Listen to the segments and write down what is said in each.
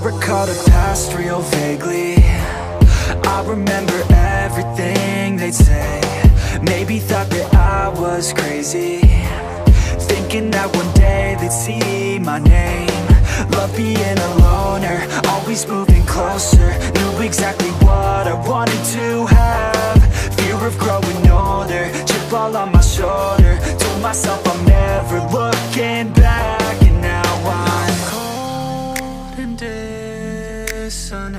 recall the past real vaguely. I remember everything they'd say. Maybe thought that I was crazy, thinking that one day they'd see my name. Love being a loner, always moving closer. Knew exactly what I wanted to have. Fear of growing older, chip all on my shoulder. Told myself I'm never looking back. And now I'm cold and dissonant.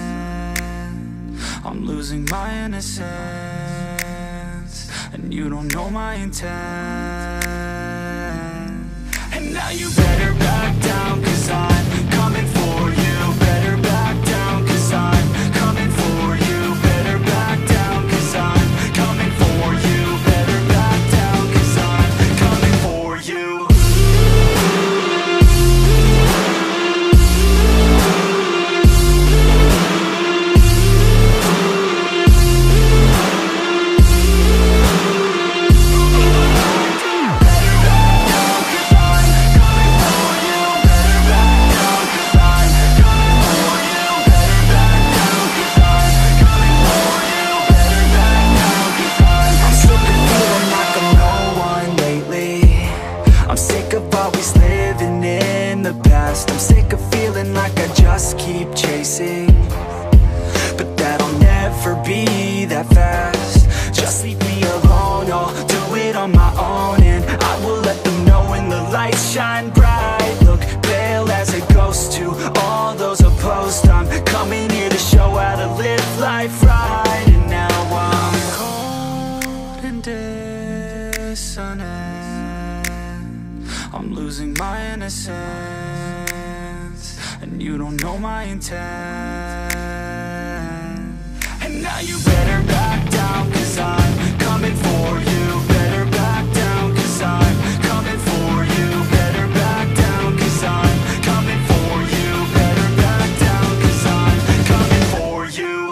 I'm losing my innocence, and you don't know my intent. And now you better back down, 'cause I'm coming for you. Better back down, 'cause I'm coming for you. Better back down, 'cause I'm coming for you. Better back down, 'cause I'm coming for you. I'm sick of feeling like I just keep chasing, but that'll never be that fast. Just leave me alone, I'll do it on my own. And I will let them know when the lights shine bright. Look pale as a ghost to all those opposed. I'm coming here to show how to live life right. And now I'm cold and dissonant. I'm losing my innocence, and you don't know my intent. And now you better back down, 'cause I'm coming for you. Better back down, 'cause I'm coming for you. Better back down, 'cause I'm coming for you. Better back down, 'cause I'm coming for you.